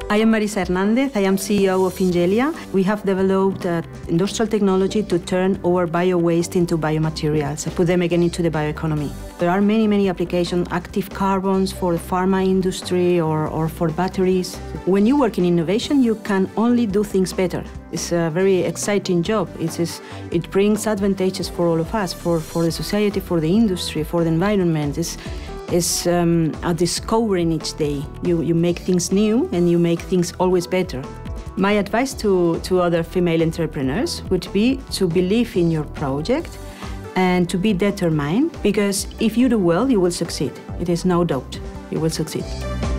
I am María Hernández. I am CEO of Ingelia. We have developed industrial technology to turn our bio-waste into biomaterials, put them again into the bioeconomy. There are many, many applications, active carbons for the pharma industry or for batteries. When you work in innovation, you can only do things better. It's a very exciting job. It brings advantages for all of us, for the society, for the industry, for the environment. It's a discovering each day. You make things new and you make things always better. My advice to other female entrepreneurs would be to believe in your project and to be determined, because if you do well, you will succeed. It is no doubt you will succeed.